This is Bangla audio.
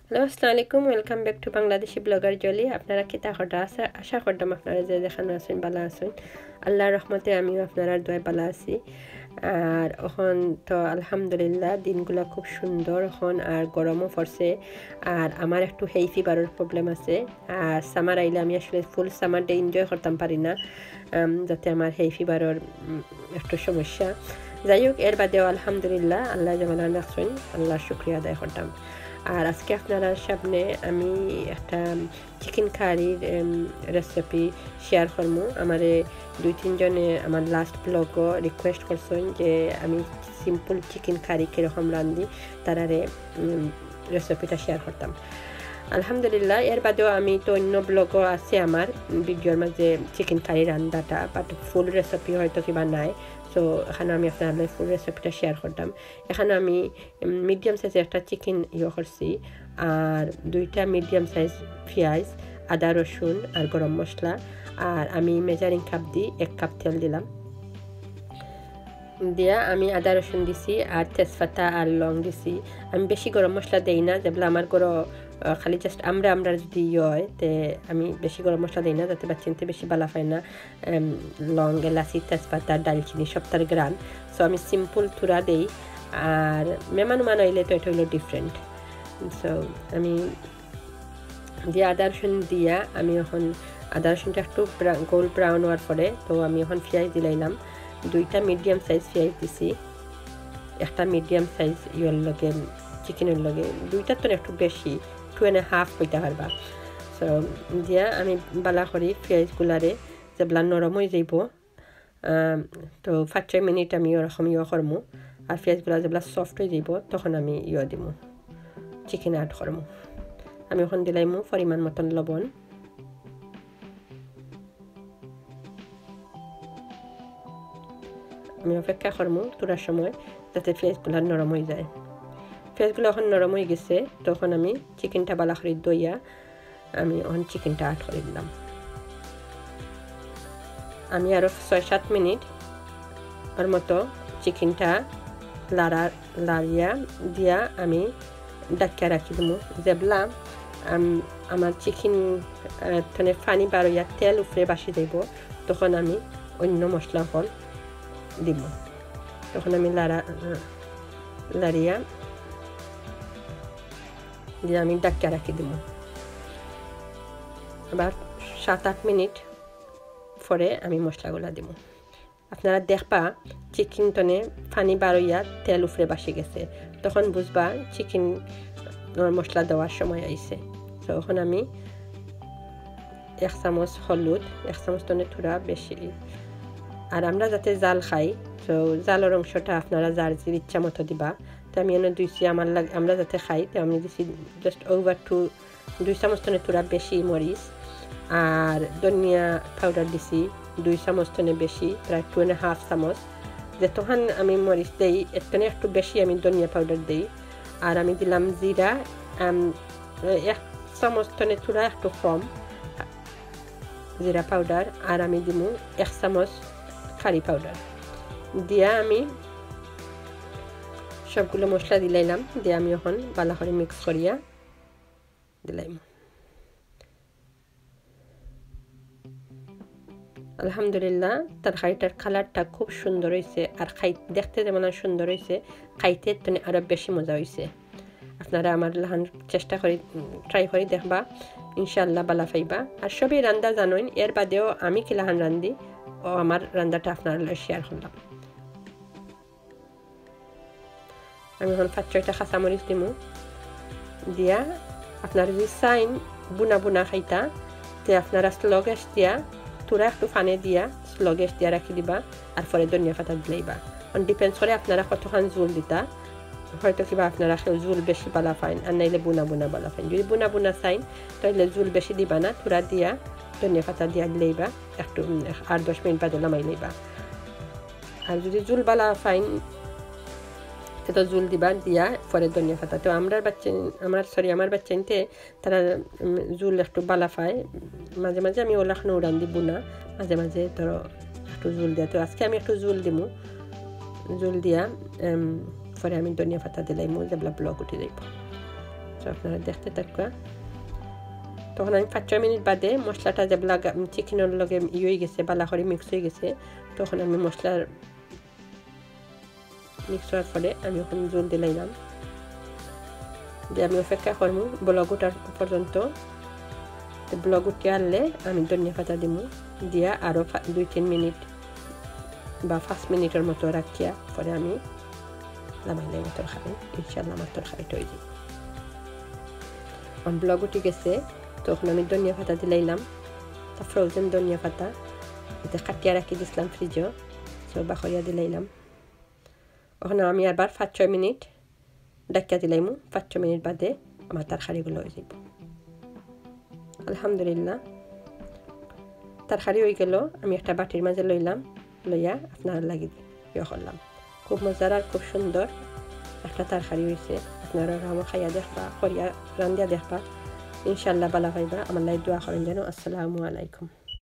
হ্যালো আসসালামু আলাইকুম welcome back to Bangladeshi blogger Jolly আপনারা কি তা হঠাৎ আশা করতাম আপনারা যে যেখানে আছেন ভালো আছেন আল্লাহর রহমতে আমিও আপনারা দোয়া ভালো আছি আর এখন তো আলহামদুলিল্লাহ দিনগুলো খুব সুন্দর এখন আর গরমও পড়ছে আর আমার একটু হেই ফিভারের প্রবলেম আছে আর সামার আইলে আমি আসলে ফুল সামার ডে এনজয় করতাম পারি না যাতে আমার হেই ফিভারের একটু সমস্যা যাই হোক এর বাদেও আলহামদুলিল্লাহ আল্লাহ যেমন রাখছেন আল্লাহর শুকরিয়া আদায় করতাম। আর আজকে আপনারা সামনে আমি একটা চিকেন কারির রেসিপি শেয়ার করবো। আমার 2-3 জনে আমার লাস্ট ব্লগও রিকোয়েস্ট করছেন যে আমি সিম্পল চিকেন কারি কীরকম রান্ধি তারারে রেসিপিটা শেয়ার করতাম। আলহামদুলিল্লাহ এর বাদেও আমি তো অন্য ব্লগও আছে আমার ভিডিওর মাঝে চিকেন কারি রান্নাটা, বাট ফুল রেসিপি হয়তো কিবা নাই। সো এখানে আমি আপনাদের ফুল রেসিপিটা শেয়ার করতাম। এখানে আমি মিডিয়াম সাইজের একটা চিকেন করছি আর 2টা মিডিয়াম সাইজ পেঁয়াজ, আদা রসুন আর গরম মশলা, আর আমি মেজারিং কাপ দিয়ে 1 কাপ তেল দিলাম। দিয়া আমি আদা রসুন দিছি আর তেজপাতা আর লং দিছি। আমি বেশি গরম মশলা দেই না, যেগুলো আমার গরো খালি জাস্ট আমরা যদি হয় তে আমি বেশি গরম মশলা দিই না যাতে বাচ্চাতে বেশি বালা পায় না। লং, এলাচি, তেজপাতা, ডালচিনি সব তার গ্রান। সো আমি সিম্পল তুরা দেই। আর মেহমান হইলে তো এটা হলো ডিফারেন্ট। সো আমি দিয়ে আদা রসুন দিয়া আমি এখন আদা রসুনটা একটু গোল্ড ব্রাউন হওয়ার পরে তো আমি এখন পেঁয়াজ দিলাম। 2টা মিডিয়াম সাইজ পেঁয়াজ দিছি, একটা মিডিয়াম সাইজ ইয়ের লগে চিকেনের লগে, 2টার তো একটু বেশি 2.5 হইতে পারবা। সো দিয়া আমি বালা করি পেঁয়াজগুলারে যেগুলা নরম হয়ে যাইব তো 5-6 মিনিট আমি ওরকম করবো। আর পেঁয়াজগুলা যেগুলা সফট হয়ে যাইব তখন আমি দিব চিকেন অ্যাড করবো। আমি এখন দিলাইমু পরিমাণ মতন লবণ, আমি অপেক্ষা করবো তোরার সময় যাতে পেঁয়াজগুলো নরম হয়ে যায়। পেঁয়াজগুলো এখন নরম হয়ে গেছে তখন আমি চিকেনটা বালা করে দইয়া আমি এখন চিকেনটা অ্যাড করে দিলাম। আমি আরও 6-7 মিনিট ওর মতো চিকেনটা লাড়িয়া দিয়া আমি ডাকিয়া রাখি দেবো। যেবলা আমার চিকেন মানে পানি বাড়িয়া তেল উপরে বাসি দেব তখন আমি অন্য মশলা ফল দিব। তখন আমি লাড়িয়া দিয়ে আমি ডাকিয়া রাখি দিব। আবার 7-8 মিনিট পরে আমি মশলাগুলা দিব। আপনারা দেখবা চিকেন টনে পানি বাড়িয়া তেল উপরে বাসি গেছে তখন বুঝবা চিকেন মশলা দেওয়ার সময় আইছে। তখন আমি 1 চামচ হলুদ, 1 চামচ টনে থোড়া বেশি। আর আমরা যাতে জাল খাই তো জালের অংশটা আপনারা যার যে ইচ্ছা মতো দিবা। তো আমি এনে দিয়েছি আমরা যাতে খাই তো আমি দিছি জাস্ট ওভার 2 চামচ টনে থোড়া বেশি মরিচ। আর ধনিয়া পাউডার দিছি 2 চামচ টনে বেশি, প্রায় 2.5 চামচ। যে তখন আমি মরিচ দেই এর টনে একটু বেশি আমি ধনিয়া পাউডার দিই। আর আমি দিলাম জিরা 1 চামচ টনে থোড়া একটু কম জিরা পাউডার। আর আমি দিব 1 চামচ কারি পাউডার দিয়া আমি সবগুলো মশলা দিলাইলাম। দিয়ে আমি এখন ভালো করে মিক্স করিয়া দিলাম। আলহামদুলিল্লাহ তরকারিটার কালারটা খুব সুন্দর হয়েছে আর দেখতে যেমন সুন্দর হয়েছে খাইতে তো আরও বেশি মজা হয়েছে। আপনারা আমার লাহান চেষ্টা করি ট্রাই করে দেখবা, ইনশাল্লাহ বালা পাইবা। আর সবই রান্না জানেন, এর বাদেও আমি কি লাহান রান্ধি ও আমার রান্নাটা আপনার শেয়ার করলাম। আমি এখন 5-6টা কাঁচামরিচ দিমু দিয়া আপনারা যদি চাইন বুনা খাইতা তে আপনারা স্লো গ্যাস দিয়া তোরা একটু ফানে দিয়া স্লো গ্যাস দিয়া রাখি দিবা আর পরে ধনিয়া পাতা দিলেইবা। ডিপেন্ডস করে আপনারা কতখান জোল দিতা, হয়তো কিবা আপনারা জোল বেশি বালা পাইন আর নাইলে বুনা বালা পাইন। যদি বুনা চাইন তাহলে জোল বেশি দিবা না, তোরা দিয়া ধনিয়া পাতা দিয়া দিলেইবা, একটু 8-10 মিনিট বাদে নামাই লইবা। আর যদি জোল বালা পাইন তো জোল দিবা দিয়া পরে ধনিয়া পাতা। তো আমার বাচ্চাইনতে তারা জোল একটু বালা পায়, মাঝে মাঝে আমি ওলাখানো উড়ান দিব না, মাঝে মাঝে ধরো একটু জোল দেয়। তো আজকে আমি একটু জোল দিব, জোল দিয়া পরে আমি ধনিয়া পাতা দিলাইমু যেগুলা ব্লক উঠে যাইব। আপনারা দেখতে থাকুন। তখন আমি 5-6 মিনিট বাদে মশলাটা যেগুলা চিকেনের লগে হয়ে গেছে, বালা করে মিক্স হয়ে গেছে, তখন আমি মশলার মিক্স হওয়ার পরে আমি ওখানে জল দিলাম, যে আমি অপেক্ষা করবো ব্লগ ওঠার পর্যন্ত। ব্লগ উঠে আনলে আমি ধনিয়া পাতা দিব, দিয়া আরও 2-3 মিনিট বা 5 মিনিটের মতো রাখিয়া পরে আমি নামাইলাম তরকারি। ইনশাল্লাহ আমার তরকারিটা হয়ে যাবে। আমার ব্লগ উঠে গেছে, তখন আমি ধনিয়া পাতা দিলাম, ফ্রোজেন ধনিয়া পাতা, এটা কাটিয়া রাখি দিয়েছিলাম ফ্রিজও, সব বাখরিয়া দিলাম। ওখানে আমি আবার 5-6 মিনিট ডাকিয়া দিলাম, 5-6 মিনিট বাদে আমার তরকারিগুলো হয়ে যাব। আলহামদুলিল্লাহ তরকারি হয়ে গেল। আমি একটা বাটির মাঝে লইয়া আপনার লাগি ইয়ে করলাম। খুব মজার আর খুব সুন্দর একটা তরকারি হয়েছে। আপনারা আমার খাইয়া দেখবা, করিয়া রান্ধিয়া দেখবা, ইনশাল্লাহ ভালো পাইবা। আমার লাই দোয়া করেন যেন। আসসালামু আলাইকুম।